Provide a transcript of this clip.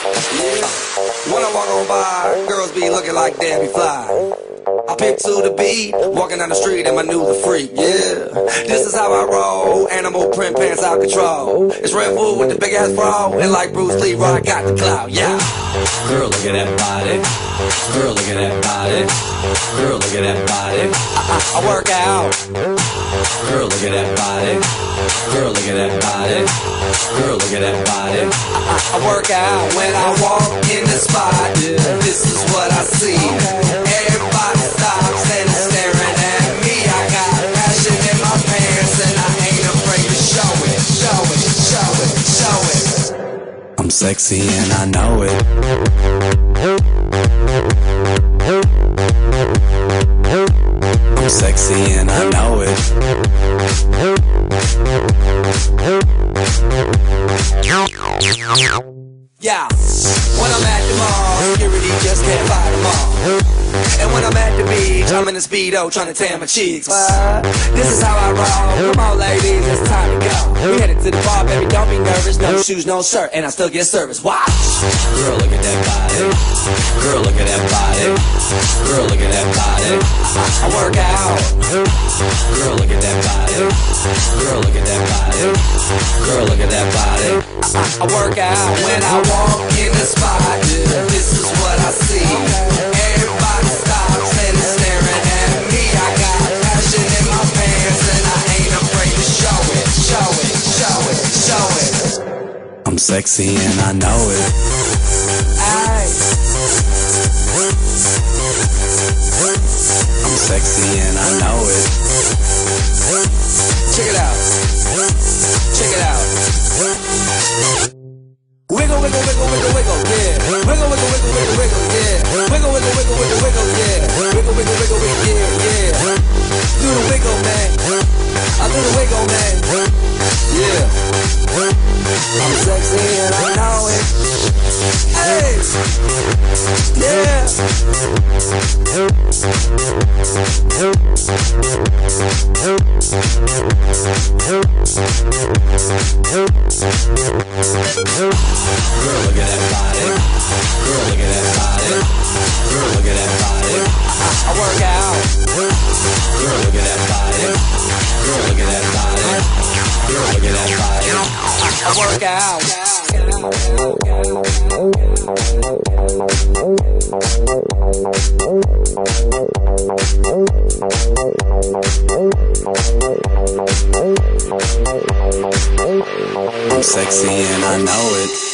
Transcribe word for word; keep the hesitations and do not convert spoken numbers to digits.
When I walk on by, girls be looking like Debbie Fly. I pick to the beat, walking down the street and my new the freak, yeah. This is how I roll, animal print pants out control. It's Red Bull with the big ass bra, and like Bruce Lee, I got the clout, yeah. Girl, look at that body. Girl, look at that body. Girl, look at that body. I, I, I work out. Girl, look at that body. Girl, look at that body. Girl, look at that body. I, I, I work out when I walk in the spot. This is what I see. Everybody stops and is staring at me. I got passion in my pants and I ain't afraid to show it, show it, show it, show it. I'm sexy and I know it. I'm sexy and I know it. Yeah, when I'm at the mall, security just can't fight them all. And when I'm at the beach, I'm in a Speedo trying to tan my cheeks. What? This is how I roll. Come on, ladies, it's time to go. We headed to the bar, baby, don't be nervous. No shoes, no shirt, and I still get service. Watch. Girl, look at that body. Girl, look at that body. Girl, look at that body. I, I work out. Girl, look at that body. Girl, look at that body. Girl, look at that body. I, I work out when I walk in the spot. This is what I see. Everybody stops and is staring at me. I got passion in my pants and I ain't afraid to show it, show it, show it, show it. I'm sexy and I know it. Aye. I'm sexy and I know it. Check it out. Check it out. Wiggle, wiggle, wiggle, wiggle, wiggle, yeah. Wiggle, wiggle, wiggle, wiggle, wiggle, yeah. Wiggle, wiggle, wiggle, wiggle, wiggle, yeah. Wiggle, wiggle, wiggle, wiggle, yeah, yeah. Do the wiggle, man. I do the wiggle, man. Yeah. I'm sexy and I know it. Hey. Yeah. Girl, look at that body. Girl, look at that body. Girl, look at that body. I, I work out. Girl, look at that body. Girl, look at that body. Girl, look at that body. I, I work out. I'm sexy and I know it.